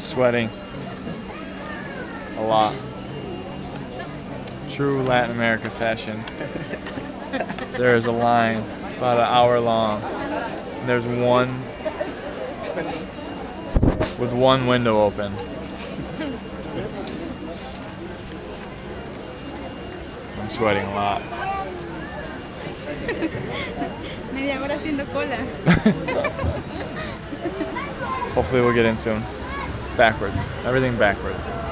Sweating a lot. True Latin America fashion. There is a line about an hour long. And there's one with one window open. I'm sweating a lot. Media hora haciendo cola. Hopefully we'll get in soon. Backwards. Everything backwards.